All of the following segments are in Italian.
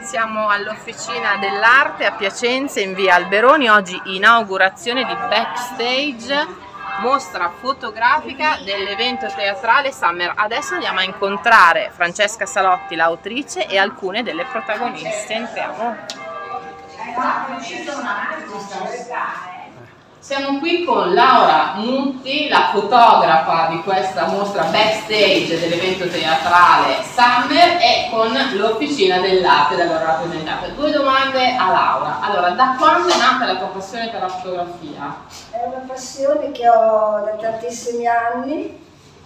Siamo all'Officina dell'Arte a Piacenza in via Alberoni. Oggi inaugurazione di Backstage, mostra fotografica dell'evento teatrale Summer. Adesso andiamo a incontrare Francesca Salotti, l'autrice, e alcune delle protagoniste. Entriamo. Siamo qui con Laura Mutti, la fotografa di questa mostra Backstage dell'evento teatrale Summer, e con l'Officina dell'Arte da loro rappresentata. Due domande a Laura. Allora, da quando è nata la tua passione per la fotografia? È una passione che ho da tantissimi anni.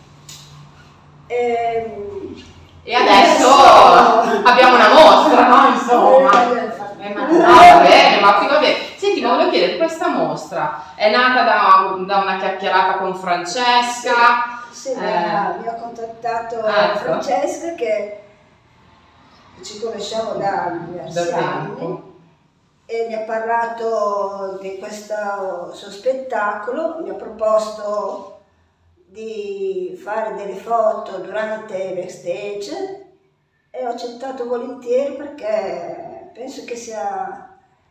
E adesso abbiamo una mostra, no? Insomma. Va bene, ma qui va bene. Senti, ma volevo chiedere, questa mostra è nata da una chiacchierata con Francesca? Sì, mi ha contattato Francesca, che ci conosciamo da diversi anni, e mi ha parlato di questo suo spettacolo, mi ha proposto di fare delle foto durante il backstage e ho accettato volentieri, perché penso che sia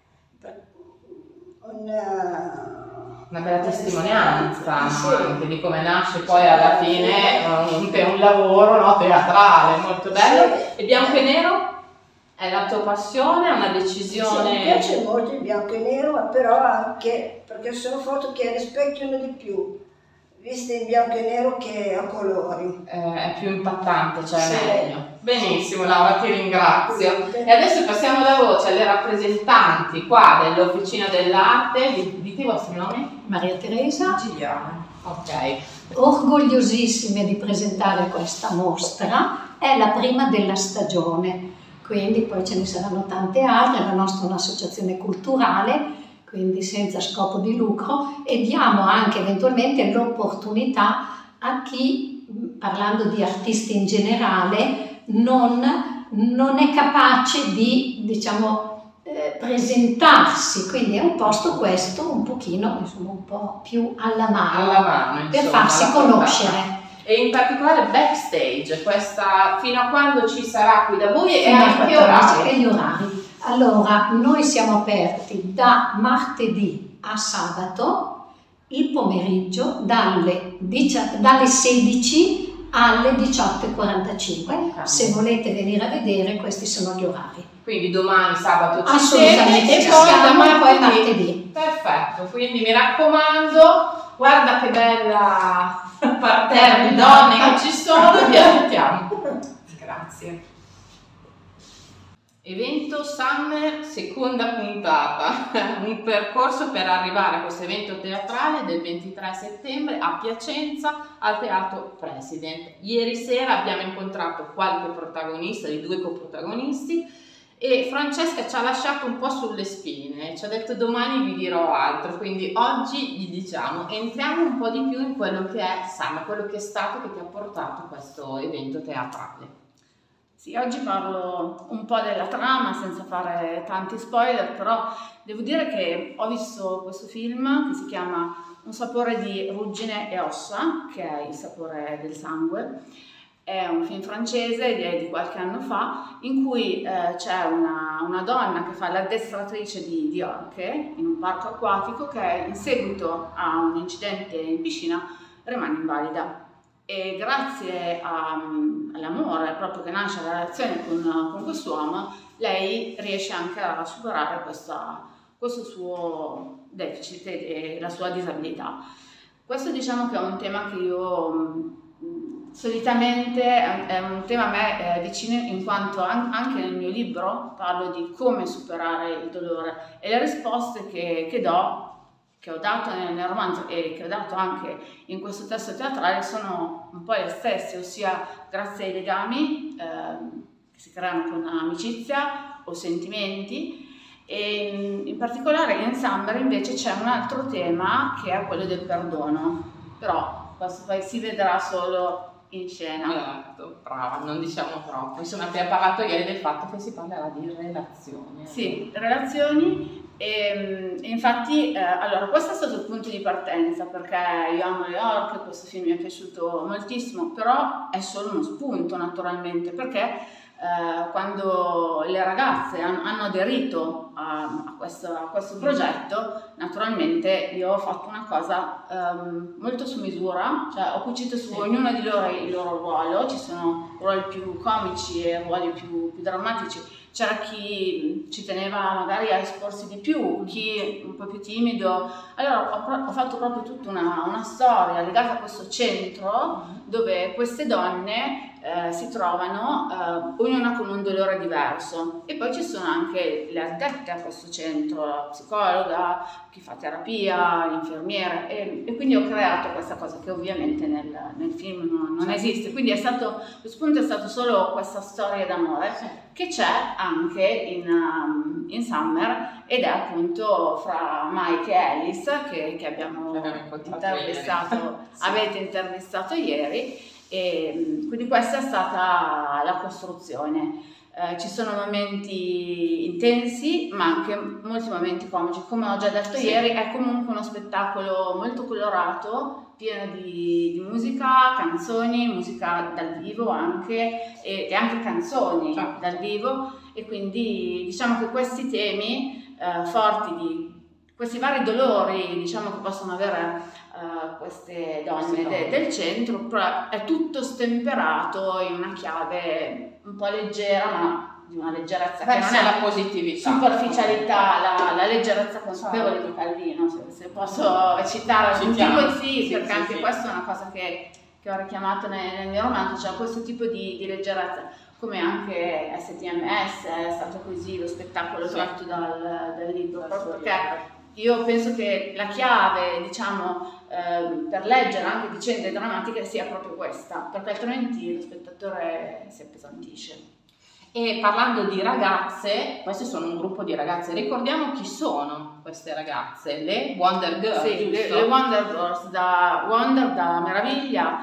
una bella testimonianza, sì, anche di come nasce poi alla fine un lavoro, no, teatrale molto bello. Sì. E bianco e nero è la tua passione, è una decisione? Sì, mi piace molto il bianco e nero, ma però anche perché sono foto che rispecchiano di più, viste in bianco e nero che a colori. È più impattante, cioè sì, meglio. Benissimo Laura, ti ringrazio. E adesso passiamo la voce alle rappresentanti qua dell'Officina dell'Arte. Dite i vostri nomi? Maria Teresa. Giuliana. Ok. Orgogliosissime di presentare questa mostra, è la prima della stagione, quindi poi ce ne saranno tante altre. La nostra è un'associazione culturale, quindi senza scopo di lucro, e diamo anche eventualmente l'opportunità a chi, parlando di artisti in generale, non è capace di, diciamo, presentarsi, quindi è un posto questo un pochino, insomma, un po' più alla mano, per farsi conoscere. E in particolare Backstage, questa fino a quando ci sarà qui da voi, e anche orari? E gli orari. Allora, noi siamo aperti da martedì a sabato, il pomeriggio dalle 16 alle 18:45. Se volete venire a vedere, questi sono gli orari. Quindi domani sabato ci assolutamente, e poi da martedì. Perfetto, quindi mi raccomando, guarda che bella parterre di donne che ci sono, vi aspettiamo. Grazie. Evento Summer, seconda puntata, un percorso per arrivare a questo evento teatrale del 23 settembre a Piacenza al Teatro President. Ieri sera abbiamo incontrato qualche protagonista, di due coprotagonisti, e Francesca ci ha lasciato un po' sulle spine, ci ha detto domani vi dirò altro, quindi oggi gli diciamo, entriamo un po' di più in quello che è Summer, quello che è stato, che ti ha portato a questo evento teatrale. Sì, oggi parlo un po' della trama senza fare tanti spoiler, però devo dire che ho visto questo film che si chiama Un sapore di ruggine e ossa, che è il sapore del sangue. È un film francese di qualche anno fa, in cui c'è una donna che fa l'addestratrice di orche in un parco acquatico, che in seguito a un incidente in piscina rimane invalida. E grazie all'amore proprio che nasce dalla relazione con quest'uomo, lei riesce anche a superare questo suo deficit e la sua disabilità. Questo, diciamo, che è un tema che io solitamente è un tema a me vicino, in quanto anche nel mio libro parlo di come superare il dolore, e le risposte che ho dato nel romanzo e che ho dato anche in questo testo teatrale sono un po' le stesse, ossia grazie ai legami che si creano con amicizia o sentimenti. E in particolare in Summer invece c'è un altro tema, che è quello del perdono, però questo poi si vedrà solo in scena. Esatto, brava, non diciamo troppo. Insomma, abbiamo parlato ieri del fatto che si parlerà di relazioni. Sì, relazioni. E infatti, allora, questo è stato il punto di partenza, perché io amo le orche, questo film mi è piaciuto moltissimo, però è solo uno spunto naturalmente, perché quando le ragazze hanno aderito a questo progetto, naturalmente io ho fatto una cosa molto su misura, cioè ho cucito su ognuno di loro il loro ruolo. Ci sono ruoli più comici e ruoli più drammatici. C'era chi ci teneva magari a esporsi di più, chi un po' più timido. Allora ho fatto proprio tutta una storia legata a questo centro dove queste donne si trovano, ognuna con un dolore diverso. E poi ci sono anche le addette a questo centro, la psicologa, chi fa terapia, l'infermiera, e quindi ho creato questa cosa che ovviamente nel film non esiste. Quindi lo spunto è stato solo questa storia d'amore che c'è anche in Summer, ed è appunto fra Mike e Alice che abbiamo intervistato, avete intervistato ieri. E quindi questa è stata la costruzione. Ci sono momenti intensi, ma anche molti momenti comici. Come ho già detto ieri, è comunque uno spettacolo molto colorato, pieno di musica, canzoni, musica dal vivo anche, e anche canzoni dal vivo. E quindi diciamo che questi temi forti di questi vari dolori, diciamo, che possono avere queste donne del centro, però è tutto stemperato in una chiave un po' leggera, ma di una leggerezza che non è la positività, superficialità, la leggerezza consapevole di Calvino, se posso citare un tipo perché anche questa è una cosa che ho richiamato nel mio romanzo, cioè questo tipo di leggerezza, come anche STMS è stato così, lo spettacolo tratto dal libro, proprio perché io penso che la chiave, diciamo, per leggere anche vicende drammatiche sia proprio questa, perché altrimenti lo spettatore si appesantisce. E parlando di ragazze, queste sono un gruppo di ragazze, ricordiamo chi sono queste ragazze, le Wonder Girls. Sì, le Wonder Girls, da Wonder, da meraviglia,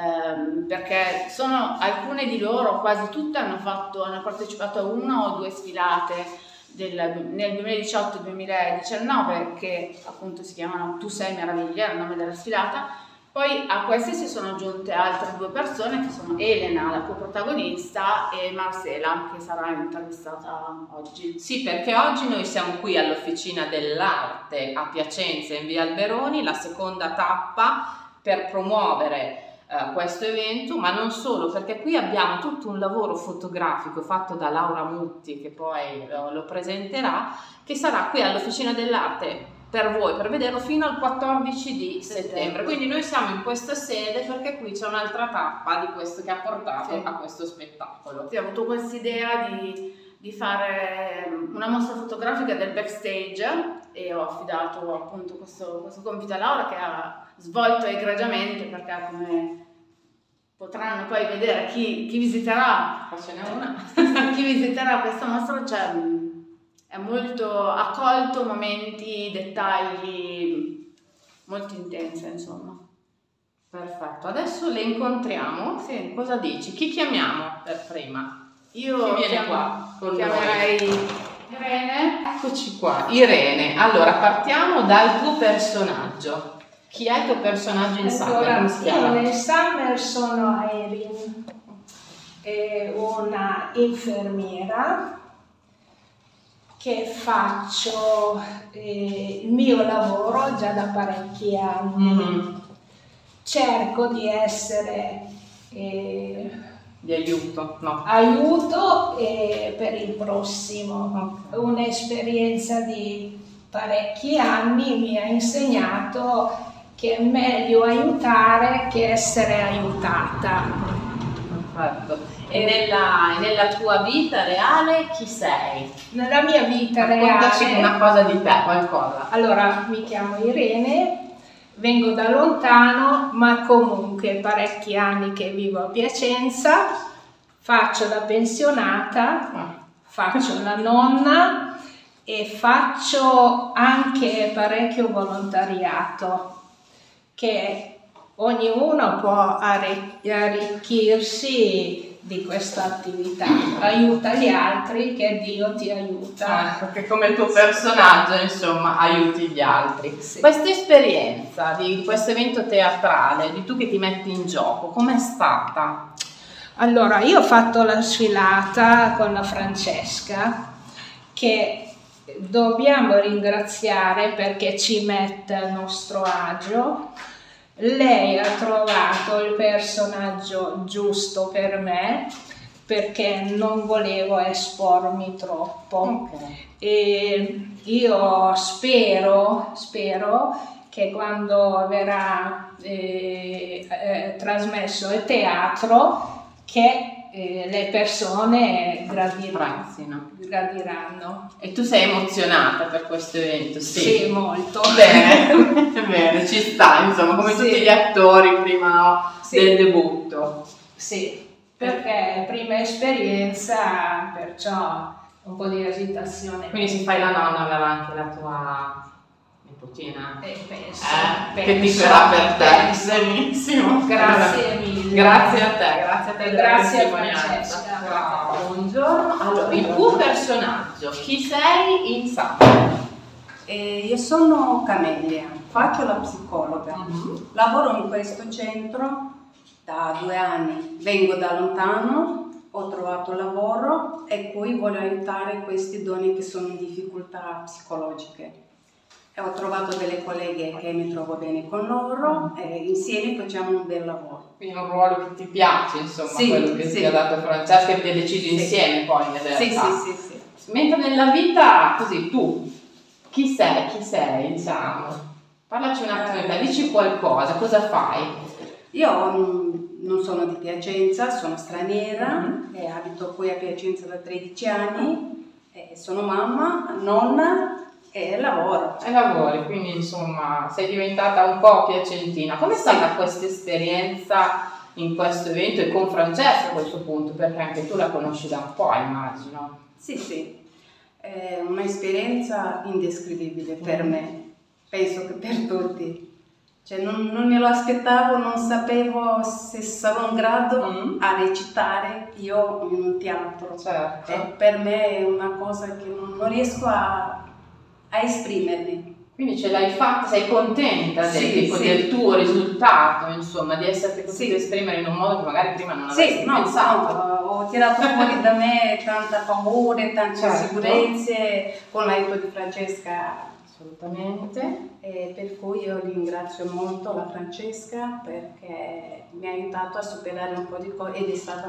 perché sono alcune di loro, quasi tutte hanno partecipato a una o due sfilate nel 2018-2019, che appunto si chiamano Tu sei meraviglia, è il nome della sfilata. Poi a queste si sono aggiunte altre due persone, che sono Elena, la coprotagonista, e Marcela, che sarà intervistata oggi. Sì, perché oggi noi siamo qui all'Officina dell'Arte a Piacenza, in via Alberoni, la seconda tappa per promuovere questo evento, ma non solo, perché qui abbiamo tutto un lavoro fotografico fatto da Laura Mutti, che poi lo presenterà, che sarà qui all'Officina dell'Arte per voi, per vederlo fino al 14 di settembre. Quindi noi siamo in questa sede perché qui c'è un'altra tappa di questo che ha portato a questo spettacolo. Sì, ho avuto questa idea di fare una mostra fotografica del backstage e ho affidato appunto questo compito a Laura, che ha svolto egregiamente, perché come potranno poi vedere chi visiterà, chi visiterà questa mostra, cioè, è molto accolto, momenti, dettagli molto intensi, insomma. Perfetto, adesso le incontriamo. Sì. Cosa dici? Chi chiamiamo per prima? Io chi viene qua con chiamerei Irene. Eccoci qua, Irene. Allora partiamo dal tuo personaggio. Chi è il tuo personaggio in Summer? Io nel Summer sono Erin, una infermiera che faccio il mio lavoro già da parecchi anni. Cerco di essere di aiuto, aiuto per il prossimo. Un'esperienza di parecchi anni mi ha insegnato che è meglio aiutare che essere aiutata. Perfetto. E nella tua vita reale chi sei? Nella mia vita Raccontaci reale una cosa di te, qualcosa. Allora, mi chiamo Irene, vengo da lontano, ma comunque parecchi anni che vivo a Piacenza, faccio la pensionata, faccio la nonna e faccio anche parecchio volontariato, che ognuno può arricchirsi di questa attività. Aiuta gli altri, che Dio ti aiuta. Perché come il tuo personaggio, insomma, aiuti gli altri. Sì. Questa esperienza di questo evento teatrale, di tu che ti metti in gioco, com'è stata? Allora, io ho fatto la sfilata con la Francesca, che dobbiamo ringraziare perché ci mette a nostro agio. Lei ha trovato il personaggio giusto per me, perché non volevo espormi troppo. E io spero che quando verrà trasmesso il teatro, che le persone gradiranno. E tu sei emozionata per questo evento? Sì, molto. Bene, bene, ci sta, insomma, come tutti gli attori prima del debutto. Sì, perché prima esperienza, perciò un po' di esitazione. Quindi se fai la nonna verrà anche la tua nipotina? Penso. Che ti farà per te. Benissimo. Grazie mille. Grazie a te. Grazie a Francesca. Buongiorno. Allora, il tuo personaggio, chi sei in Samba? Io sono Camelia, faccio la psicologa, lavoro in questo centro da 2 anni, vengo da lontano, ho trovato lavoro e poi voglio aiutare queste donne che sono in difficoltà psicologiche. E ho trovato delle colleghe che mi trovo bene con loro e insieme facciamo un bel lavoro. Quindi un ruolo che ti piace, insomma, quello che ti ha dato Francesca e ti hai deciso insieme poi in realtà. Sì. Mentre nella vita, così, tu, chi sei, diciamo? Parlaci un attimo di te, dici qualcosa, cosa fai? Io non sono di Piacenza, sono straniera e abito qui a Piacenza da 13 anni, sono mamma, nonna e lavoro. E lavori, quindi insomma sei diventata un po' piacentina. Com'è stata questa esperienza in questo evento e con Francesca a questo punto? Perché anche tu la conosci da un po', immagino. Sì, è un'esperienza indescrivibile per me, penso che per tutti. Cioè non me lo aspettavo, non sapevo se sarò in grado a recitare io in un teatro. Certo. E per me è una cosa che non riesco a esprimermi. Quindi ce l'hai fatta, sei contenta del tuo risultato, insomma, di esserti potuta esprimere in un modo che magari prima non avresti pensato. Ho tirato fuori da me tanta paura, tante insicurezze con l'aiuto di Francesca. Assolutamente. E per cui io ringrazio molto la Francesca perché mi ha aiutato a superare un po' di cose ed è stata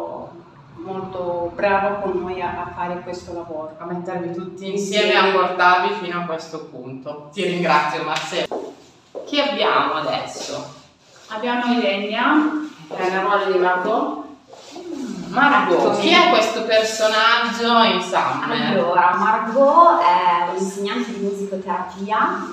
molto brava con noi a fare questo lavoro. A mettervi tutti insieme e a portarvi fino a questo punto. Ti ringrazio, Marcello. Chi abbiamo adesso? Abbiamo Ilenia, che è nel ruolo di Margot. Margot, chi è questo personaggio in Summer? Allora, Margot è un'insegnante di musicoterapia,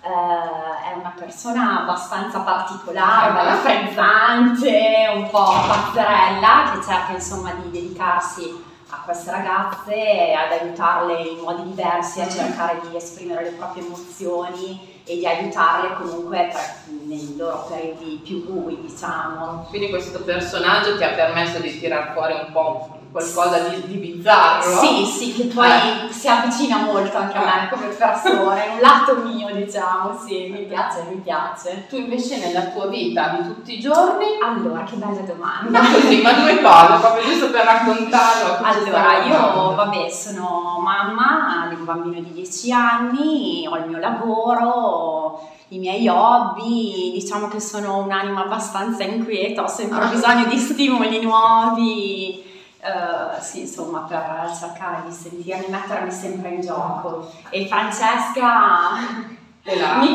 è una persona abbastanza particolare, bella frizzante, un po' pazzerella, che cerca insomma di dedicarsi a queste ragazze e ad aiutarle in modi diversi a cercare di esprimere le proprie emozioni e di aiutarle comunque nei loro periodi più bui, diciamo. Quindi questo personaggio ti ha permesso di tirar fuori un po' qualcosa di bizzarro? Sì, che poi si avvicina molto anche a me come persona, è un lato mio, diciamo, sì, mi piace. Tu invece nella tua vita di tutti i giorni? Allora, che bella domanda. Ma 2 cose, proprio giusto per raccontarlo. Allora, io sono mamma di un bambino di 10 anni, ho il mio lavoro, i miei hobby, diciamo che sono un'anima abbastanza inquieta, ho sempre bisogno di stimoli nuovi. Sì, insomma, per cercare di sentirmi, mettermi sempre in gioco. E Francesca mi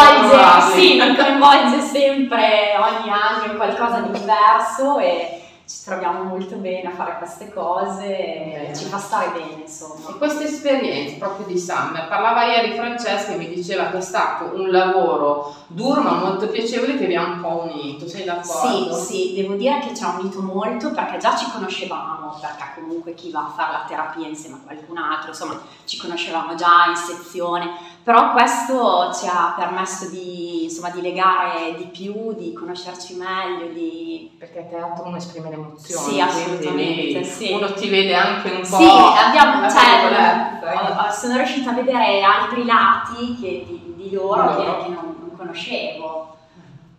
coinvolge sempre, ogni anno in qualcosa di diverso e ci troviamo molto bene a fare queste cose, ci fa stare bene, insomma. E questa esperienza proprio di Summer, parlava ieri Francesca e mi diceva che è stato un lavoro duro ma molto piacevole che vi ha un po' unito, sei d'accordo? Sì, devo dire che ci ha unito molto perché già ci conoscevamo, perché comunque chi va a fare la terapia insieme a qualcun altro, insomma ci conoscevamo già in sezione, però questo ci ha permesso di legare di più, di conoscerci meglio, perché il teatro uno esprime le emozioni, sì, assolutamente, sì. Uno ti vede anche un po'. Sì, sono riuscita a vedere altri lati di loro che non conoscevo.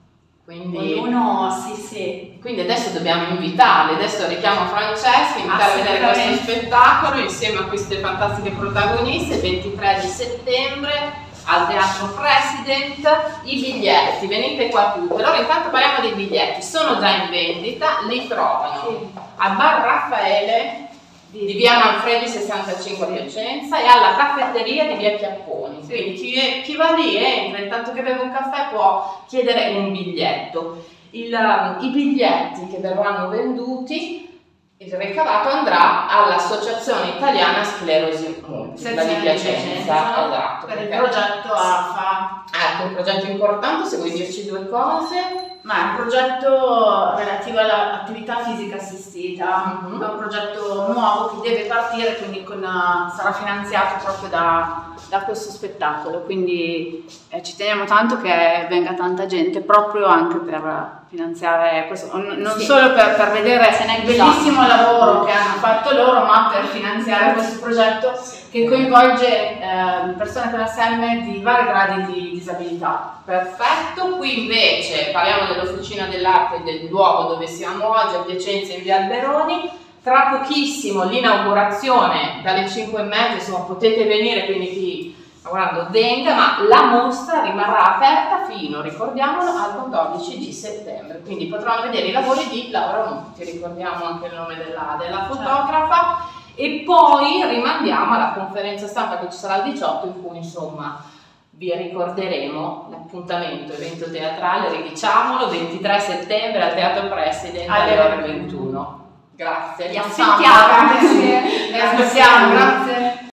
Quindi, ognuno, sì. Quindi adesso dobbiamo invitarli, adesso richiamo Francesca, invitare a vedere questo spettacolo insieme a queste fantastiche protagoniste, il 23 di settembre al Teatro President. I biglietti, venite qua tutti. Allora intanto parliamo dei biglietti, sono già in vendita, li trovano al Bar Raffaele di via Manfredi 65 a Piacenza e alla caffetteria di via Chiapponi. Quindi chi va lì entra, intanto che beve un caffè può chiedere un biglietto. I biglietti che verranno venduti, il ricavato andrà all'Associazione Italiana Sclerosi Multipla di Piacenza, esatto, per il progetto AFA. Ecco, un progetto importante, se vuoi dirci due cose. Ma è un progetto relativo all'attività fisica assistita, è un progetto nuovo che deve partire, quindi sarà finanziato proprio da questo spettacolo, quindi ci teniamo tanto che venga tanta gente proprio anche per finanziare questo, non solo per vedere il bellissimo lavoro che hanno fatto loro, ma per finanziare questo progetto che coinvolge persone con SM di vari gradi di disabilità. Perfetto, qui invece parliamo dell'Officina dell'Arte del luogo dove siamo oggi, a Piacenza in via Alberoni. Tra pochissimo l'inaugurazione dalle 5:30, insomma potete venire, quindi chi sta guardando venga, ma la mostra rimarrà aperta fino, ricordiamolo, al 14 di settembre, quindi potranno vedere i lavori di Laura Monti, ricordiamo anche il nome della fotografa, e poi rimandiamo alla conferenza stampa che ci sarà il 18, in cui insomma vi ricorderemo l'appuntamento, evento teatrale, ridiciamolo, 23 settembre al Teatro President alle ore 21. Grazie. Vi aspettiamo. Grazie. Grazie.